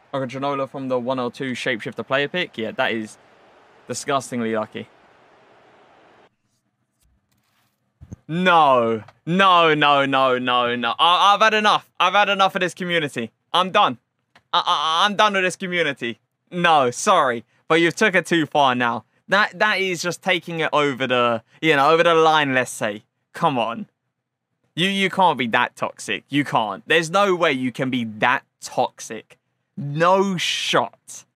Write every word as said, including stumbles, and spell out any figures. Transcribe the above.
Or a Granola from the one oh two Shapeshifter player pick? Yeah, that is disgustingly lucky. No. No, no, no, no, no. I I've had enough. I've had enough of this community. I'm done. I I I'm done with this community. No, sorry. But you took it too far now. That That is just taking it over the, you know, over the line, let's say. Come on. You, you can't be that toxic. You can't. There's no way you can be that toxic. No shot.